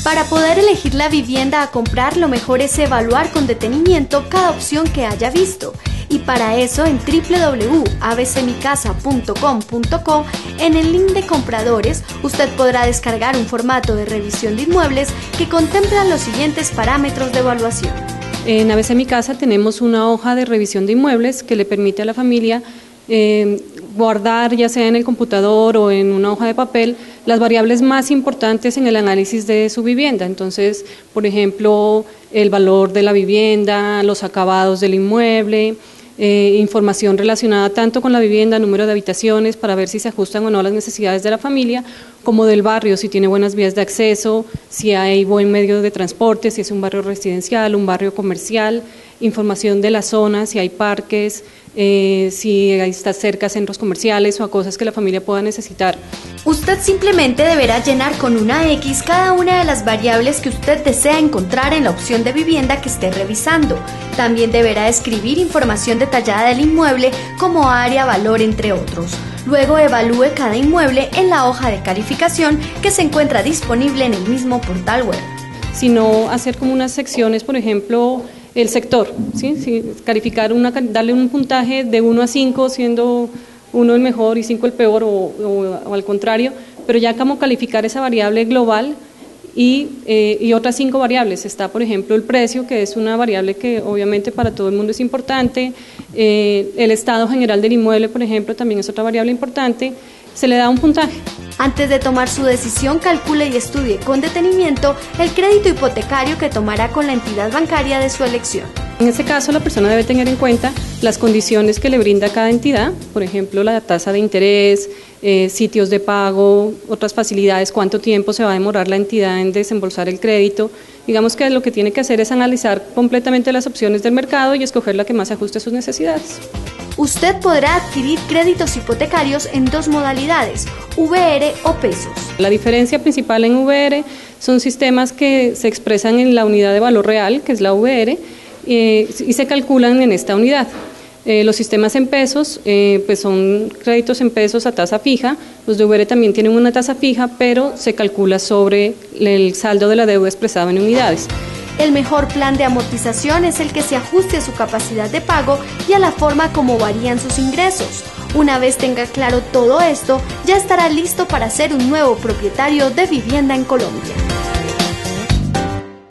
Para poder elegir la vivienda a comprar, lo mejor es evaluar con detenimiento cada opción que haya visto. Y para eso, en www.abcmicasa.com.co, en el link de compradores, usted podrá descargar un formato de revisión de inmuebles que contempla los siguientes parámetros de evaluación. En ABC Mi Casa tenemos una hoja de revisión de inmuebles que le permite a la familia guardar, ya sea en el computador o en una hoja de papel, las variables más importantes en el análisis de su vivienda. Entonces, por ejemplo, el valor de la vivienda, los acabados del inmueble, información relacionada tanto con la vivienda, número de habitaciones, para ver si se ajustan o no a las necesidades de la familia, como del barrio, si tiene buenas vías de acceso, si hay buen medio de transporte, si es un barrio residencial, un barrio comercial, información de la zona, si hay parques, si está cerca a centros comerciales o a cosas que la familia pueda necesitar. Usted simplemente deberá llenar con una X cada una de las variables que usted desea encontrar en la opción de vivienda que esté revisando. También deberá escribir información detallada del inmueble como área, valor, entre otros. Luego evalúe cada inmueble en la hoja de calificación que se encuentra disponible en el mismo portal web. Sino hacer como unas secciones, por ejemplo, el sector, ¿sí? Calificar darle un puntaje de 1 a 5, siendo 1 el mejor y 5 el peor o al contrario, pero ya como calificar esa variable global y otras 5 variables. Está, por ejemplo, el precio, que es una variable que obviamente para todo el mundo es importante, el estado general del inmueble, por ejemplo, también es otra variable importante. Se le da un puntaje. Antes de tomar su decisión, calcule y estudie con detenimiento el crédito hipotecario que tomará con la entidad bancaria de su elección. En este caso, la persona debe tener en cuenta las condiciones que le brinda cada entidad, por ejemplo, la tasa de interés, sitios de pago, otras facilidades, cuánto tiempo se va a demorar la entidad en desembolsar el crédito. Digamos que lo que tiene que hacer es analizar completamente las opciones del mercado y escoger la que más se ajuste a sus necesidades. Usted podrá adquirir créditos hipotecarios en 2 modalidades, VR o pesos. La diferencia principal en VR son sistemas que se expresan en la unidad de valor real, que es la VR, y se calculan en esta unidad. Los sistemas en pesos, pues son créditos en pesos a tasa fija. Los de VR también tienen una tasa fija, pero se calcula sobre el saldo de la deuda expresado en unidades. El mejor plan de amortización es el que se ajuste a su capacidad de pago y a la forma como varían sus ingresos. Una vez tenga claro todo esto, ya estará listo para ser un nuevo propietario de vivienda en Colombia.